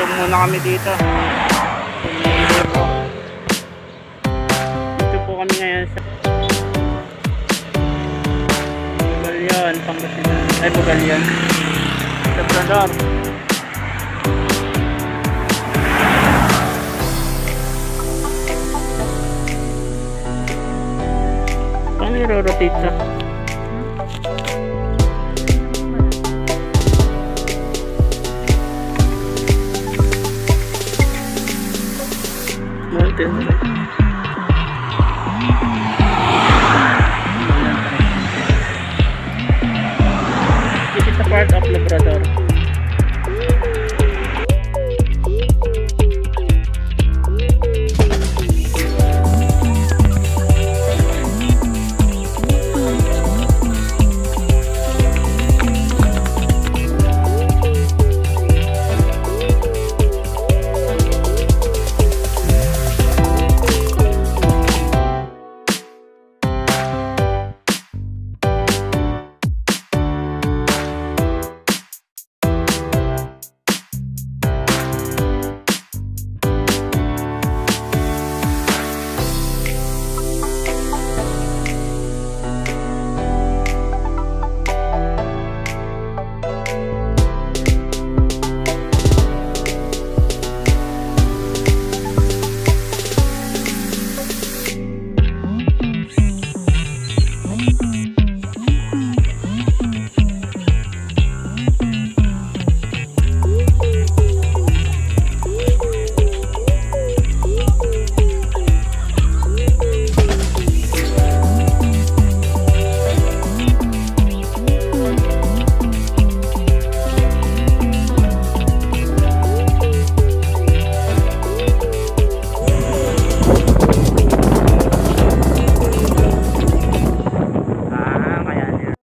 Tulog muna kami dito. Dito po kami ngayon sa Bugalyan, Pangasinan. Ay, Bugalyan. Labrador. Paano i-rotate sa? Mountain. This is a part of Labrador.